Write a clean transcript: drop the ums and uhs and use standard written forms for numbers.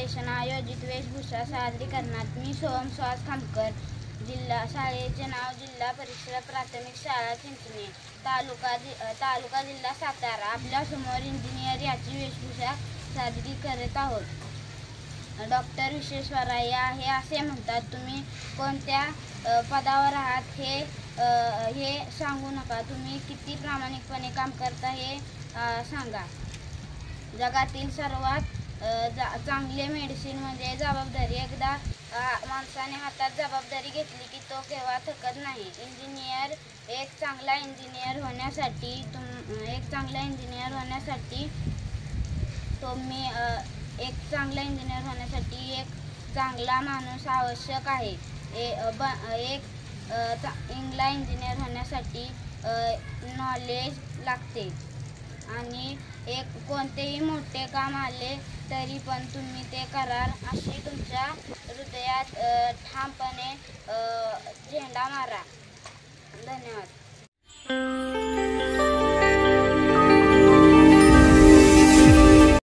अधिवेशन आयोजित वेशभूषा सादरीकरणात मी सोहम सुहास खामकर, शाळेचे नाव जिल्हा परिषद प्राथमिक शाळा चिंचणे, तालुका जिल्हा सातारा, आपल्यासमोर इंजिनियर याची वेशभूषा सादरी करत आहोत। डॉक्टर विश्वेश्वरय्या हे असे म्हणतात, तुम्ही कोणत्या पदावर आहात हे सांगू नका, तुम्ही किती प्रामाणिकपणे काम करता हे सांगा। जगातील सर्वात चांगले मेडिसिन म्हणजे जबाबदारी। एकदा माणसाने हातात जबाबदारी घेतली की तो केव्हा थकत नाही। एक चांगला इंजिनियर होण्यासाठी एक चांगला माणूस आवश्यक आहे। चांगला इंजिनियर होण्यासाठी नॉलेज लागते आणि कोणतेही मोठे काम आले तरी पण तुम्ही ते कराल अशी तुमच्या हृदयात ठामपणे झेंडा मारा। धन्यवाद।